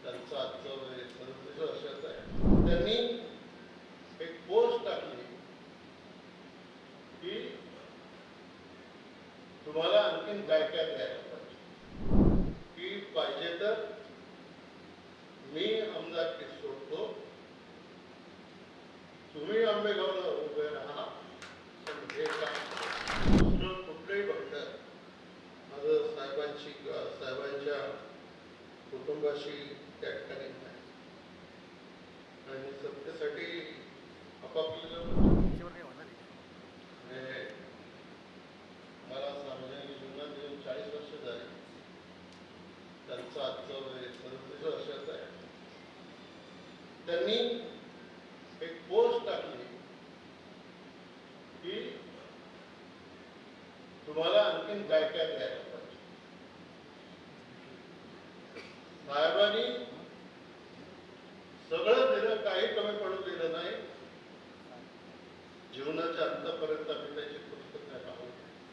त्यांचं आजचं वय 37 वर्षाचं आहे. त्यांनी एक पोस्ट टाकली की तुम्हाला आणखीन काय काय द्यायला पाहिजे, की पाहिजे तर मी आमदारकी सोडतो, तुम्ही आंबेगावला उभे राहा, पण हे काम दुसरं कुठलंही भांडण माझं साहेबांच्या कुटुंबाशी त्या ठिकाणी नाही. आणि सत्तेसाठी आपापलं मला सार्वजनिक जीवनात येऊन 40 वर्ष झाली. त्यांचं आजचं वय 37 वर्षाचं आहे. त्यांनी एक पोस्ट टाकली की तुम्हाला आणखीन काय काय द्यायला पाहिजे. साहेबांनी सगळं दिलं, काही कमी पडू दिलं नाही. जीवनाच्या अंतापर्यंत आम्ही त्याची पुस्तक राहू.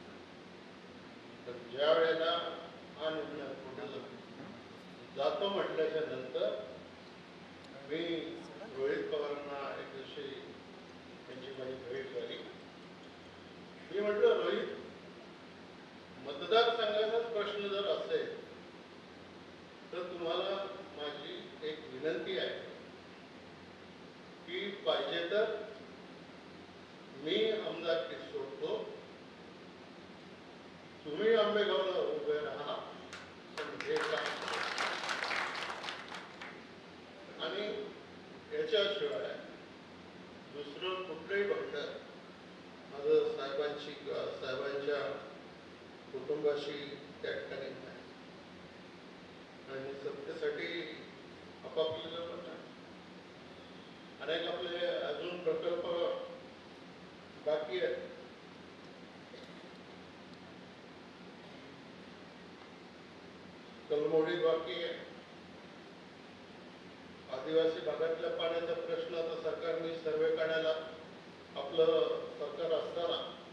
पण ज्या वेळेला हा निर्णय पुढे जातो म्हटल्याच्या नंतर मी रोहित पवारांना एक दिवशी त्यांची माझी भेट झाली. मी म्हटलं, रोहित, मतदारसंघाचाच प्रश्न जर असेल तर तुम्हाला माझी एक विनंती आहे की पाहिजे तर मी आमदारकी सोडतो, तुम्ही आंबेगावला उभे राहा, पण हे काम. आणि याच्याशिवाय दुसरं कुठलंही भांडण माझं साहेबांच्या कुटुंबाशी त्या ठिकाणी नाही. आणि सत्तेसाठी आपापलं अनेक आपले अजून प्रकल्प बाकी आहेत. कलमोडी बाकी आहे. आदिवासी भागातल्या पाण्याचा प्रश्न आता सरकारने सर्वे काढायला आपलं सरकार असताना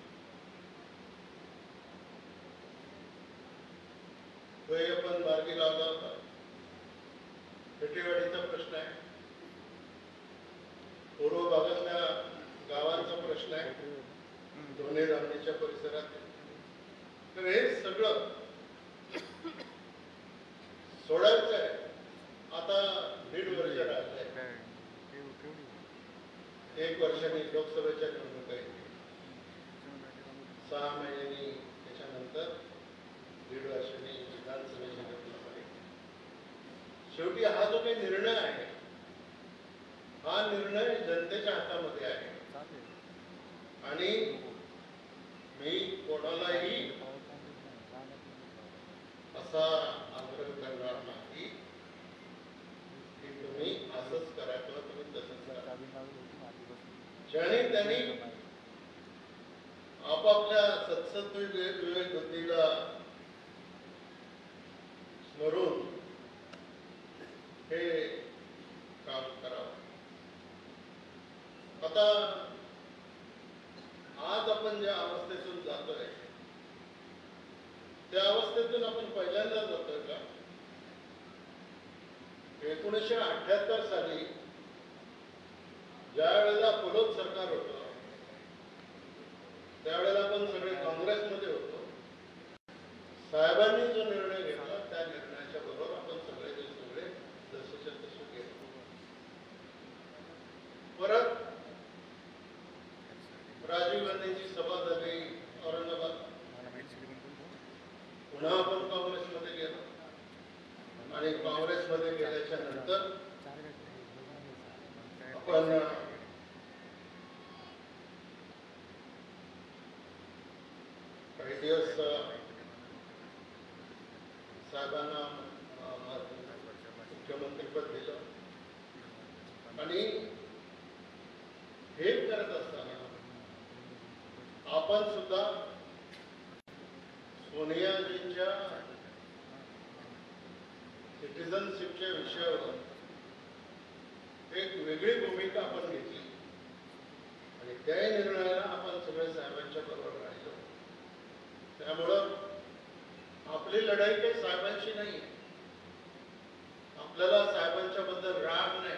तोही आपण मार्गी लावला होता. खेटीवाडीचा प्रश्न आहे, पूर्व भागातल्या गावांचा प्रश्न आहे, दोन्ही धामणीच्या परिसरात. तर हे सगळं सोडायचं आहे. आता 1.5 वर्ष राहिलंय. 1 वर्षांनी लोकसभेच्या निवडणुका येतील, 6 महिन्यांनी त्याच्यानंतर 1.5 वर्षांनी विधानसभेच्या निवडणुका येतील. शेवटी हा जो काही निर्णय आहे, हा निर्णय जनतेच्या हातामध्ये आहे. आणि मी कोणालाही असा आग्रह करणार नाही की तुम्ही असंच करा किंवा तुम्ही तसंच करा. ज्याने त्यांनी आपापल्या सत्सद विवेक बुद्धीला स्मरून हे काम करावं. आता आज आपण ज्या अवस्थेतून जातोय त्या अवस्थेतून आपण पहिल्यांदा जातोय का? 1978 साली ज्या वेळेला फुलोत सरकार होतं त्यावेळेला आपण सगळे काँग्रेसमध्ये होतो. साहेबांनी जो निर्णय घेतला त्या निर्णयाच्या बरोबर आपण सगळे जसेच्या तसे गेलो. परत राजीव गांधींची सभा झाली औरंगाबाद, पुन्हा आपण काँग्रेसमध्ये गेलो. आणि काँग्रेसमध्ये गेल्याच्या नंतर आपण काही दिवस साहेबांना मुख्यमंत्रीपद दिलं. आणि हे करत असताना आपण सुद्धा सोनियाजींच्या सिटिझनशिपच्या विषयावर एक वेगळी भूमिका आपण घेतली. आणि त्या निर्णयाला आपण सगळे साहेबांच्या बरोबर राहिलो. त्यामुळं आपली लढाई काही साहेबांशी नाही आहे, आपल्याला साहेबांच्या बद्दल राग नाही.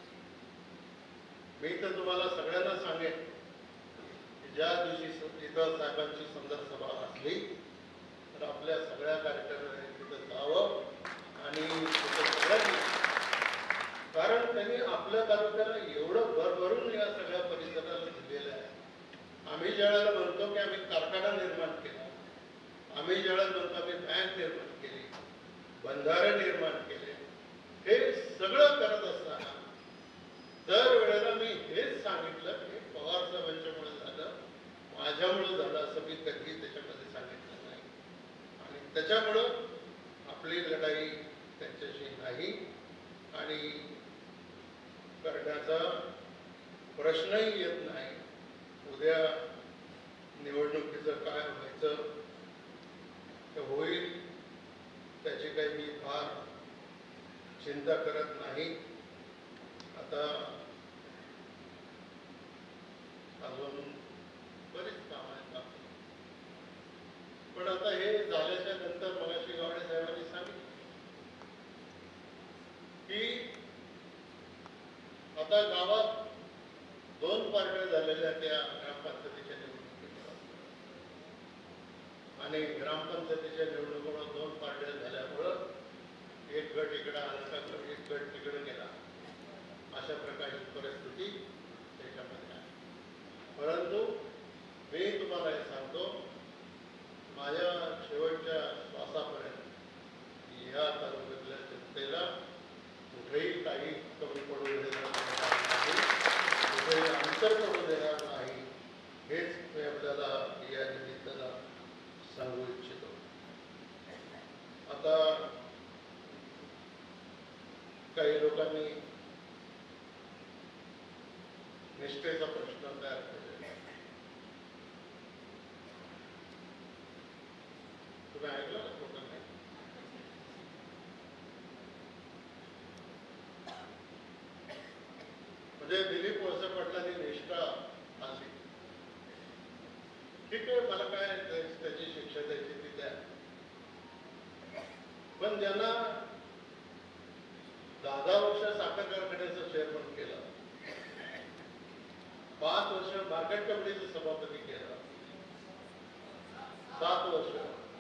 मी तर तुम्हाला सगळ्यांना सांगेन की ज्या दिवशी इथं साहेबांची सुंदर सभा असली तर आपल्या सगळ्या कार्यकर्त्यांनी तिथं जावं आणि तिथं सगळ्यांनी, कारण त्यांनी आपल्या तालुक्याला एवढं भरभरून या सगळ्या परिसराला दिलेलं आहे. आम्ही ज्यावेळेला म्हणतो की आम्ही कारखाना निर्माण केला, आम्ही ज्यावेळेला म्हणतो आम्ही बँक निर्माण केली, बंधारे निर्माण केले, हे सगळं करत असताना दर वेळेला मी हेच सांगितलं की पवार साहेबांच्यामुळे झालं, माझ्यामुळे झालं असं मी कधी त्याच्यामध्ये सांगितलं नाही. आणि त्याच्यामुळं आपली लढाई त्यांच्याशी नाही आणि करण्याचा प्रश्नही येत नाही. उद्या निवडणुकीचं काय व्हायचं ते होईल, त्याची काही मी फार चिंता करत नाही. आता अजून बरीच काम आहेत आपली. पण आता हे झाल्याच्या नंतर मगाशी गावडे साहेबांनी सांगितलं की आता गावात 2 पार्ट्या झालेल्या त्या ग्रामपंचायतीच्या निवडणुकीमुळे, आणि ग्रामपंचायतीच्या निवडणुकीमुळे 2 पार्ट्या झाल्यामुळं एक गट इकडे आला का एक गट तिकडे गेला, अशा प्रकारची परिस्थिती त्याच्यामध्ये आहे. परंतु मी तुम्हाला हे सांगतो, माझ्या शेवटच्या श्वासापर्यंत या तालुक्यातल्या जनतेला कुठेही काही कमी पडू देणार नाही, कुठेही अंतर पडू देणार नाही, हेच मी आपल्याला या निमित्तानं सांगू इच्छितो. आता काही लोकांनी निष्ठेचा प्रश्न तयार केलेला आहे. तुम्ही ऐकलं ना लोकांनी? म्हणजे दिलीप वळसे पाटलांनी निष्ठा आणली. ठीक आहे, मला काय त्याची शिक्षा द्यायची ती द्या, पण ज्यांना 10 वर्ष साखर कारखान्याचं चेअरमन केलं, 5 वर्ष मार्केट कमिटीचं सभापती केलं, 7 वर्ष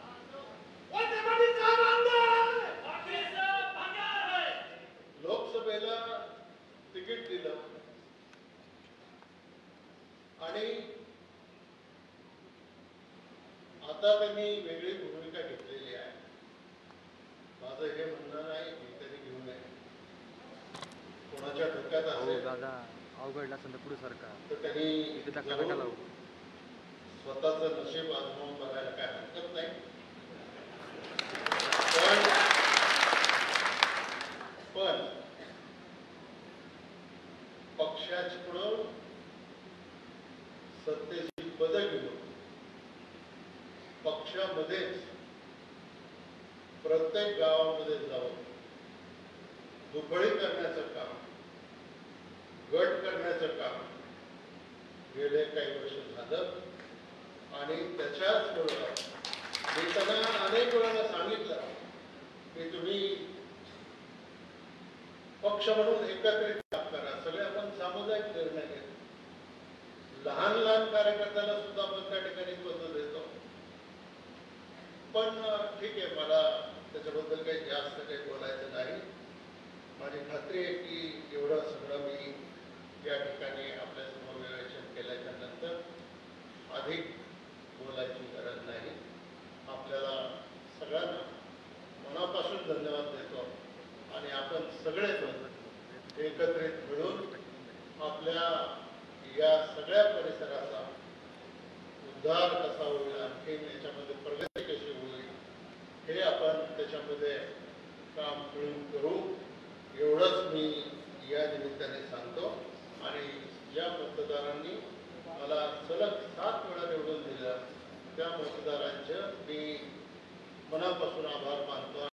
लोकसभेला तिकीट दिलं आणि आता त्यांनी वेगळी भूमिका घेतलेली आहे. माझं हे म्हणणं नाही की त्यांनी घेऊ नये, कोणाच्या डोक्यात असेल अवघडला असं पुढे सरकार तर त्यांनी स्वतःचं नशीब आजमावून बघायला काय हरकत नाही. पण पक्षाकडून सत्तेची पदं घेऊन पक्षामध्येच प्रत्येक गावामध्ये जाऊन दुफळी करण्याचं काम, गट करण्याचं काम गेले काही वर्ष झालं. आणि त्याच्याच बरोबर मी त्यांना अनेक वेळा सांगितलं की तुम्ही पक्ष म्हणून एकत्रित काम करा, सगळे आपण सामुदायिक निर्णय घेतो. लहान लहान कार्यकर्त्याला सुद्धा आपण त्या ठिकाणी पद देतो. पण ठीक आहे, मला त्याच्याबद्दल काही जास्त काही बोलायचं नाही. माझी खात्री आहे की एवढं सगळं मी या ठिकाणी आपल्यासमोर विवेचन केल्याच्या नंतर अधिक बोलायची गरज नाही. आपल्याला सगळ्यांना मनापासून धन्यवाद देतो आणि आपण सगळेच एकत्रित मिळून आपल्या या सगळ्या परिसराचा उद्धार कसा होईल, आणखी याच्यामध्ये प्रगती कशी होईल, हे आपण त्याच्यामध्ये काम मिळून करू, एवढंच मी या निमित्ताने सांगतो. आणि ज्या मतदारांनी मला सलग 7 वेळा निवडून दिलं त्या मतदारांचे मी मनापासून आभार मानतो.